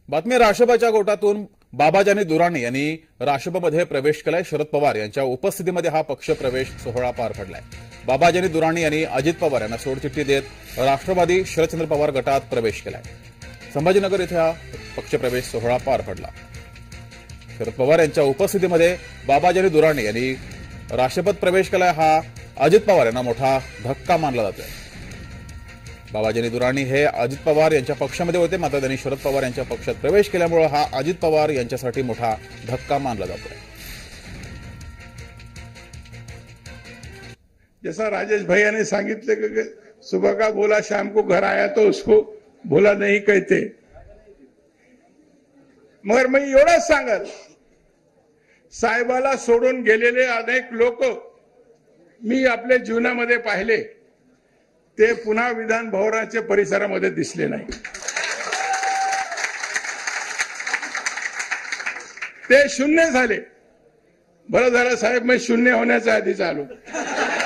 बातमी राष्ट्रवादीच्या गोटातून बाबाजानी दुराणी यांनी राष्ट्रवादीमध्ये प्रवेश केलाय. शरद पवार यांच्या उपस्थितीमध्ये हा पक्ष प्रवेश सोहळा पार पडलाय. बाबाजानी दुराणी यांनी अजित पवार यांना सोडचिठ्ठी देत राष्ट्रवादी शरदचंद्र पवार गटात प्रवेश केलाय. संभाजीनगर इथे हा पक्षप्रवेश सोहळा पार पडला. शरद पवार यांच्या उपस्थितीमध्ये बाबाजानी दुराणी यांनी राष्ट्रपत प्रवेश केलाय. हा अजित पवार यांना मोठा धक्का मानला जातोय. बाबाजानी दुराणी हे अजित पवार यांच्या पक्षामध्ये होते, मात्र त्यांनी शरद पवार यांच्या पक्षात प्रवेश केल्यामुळे हा अजित पवार यांच्यासाठी मोठा धक्का मानला जातोय. जैसा राजेश भैया ने सांगितले कि सुबह का बोला शाम को घर आया तो उसको बोला नहीं कहते. मगर मी एवढंच सांगल, साहेबाला सोडून गेलेले अनेक लोक मी आपल्या जीवनामध्ये पाहिले, ते पुन्हा विधान भवनाच्या परिसरामध्ये दिसले नाही. ते शून्य झाले. बरं झालं साहेब, मी शून्य होण्याच्या आधीच आलो.